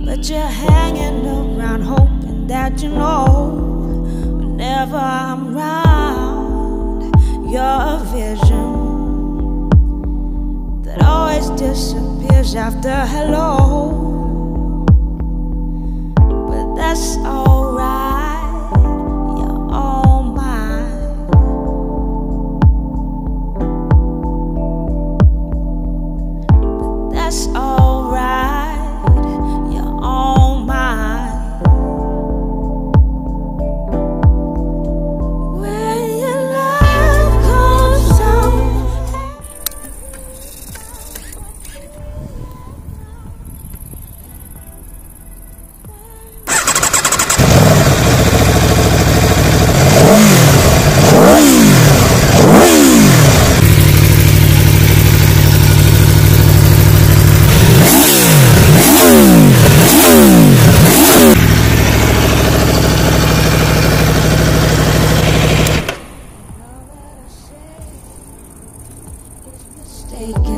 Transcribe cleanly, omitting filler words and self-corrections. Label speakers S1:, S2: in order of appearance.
S1: but you're hanging around hoping that you know whenever I'm round, your vision that always disappears after hello. But that's alright, you're all mine. But that's alright, you're all mine. When your love comes down, take